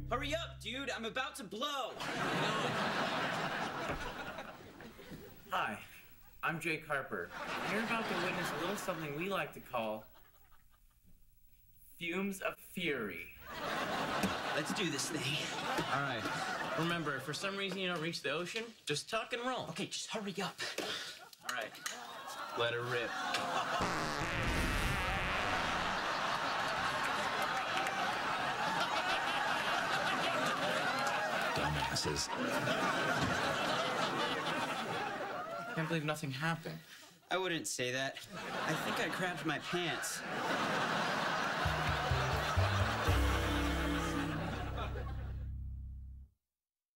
Hurry up, dude. I'm about to blow. Hi, I'm Jake Harper. You're about to witness a little something we like to call fumes of fury. Let's do this thing. All right. Remember, if for some reason you don't reach the ocean, just tuck and roll. Okay, just hurry up. All right. Let her rip. Dumbasses. Can't believe nothing happened. I wouldn't say that. I think I crapped my pants.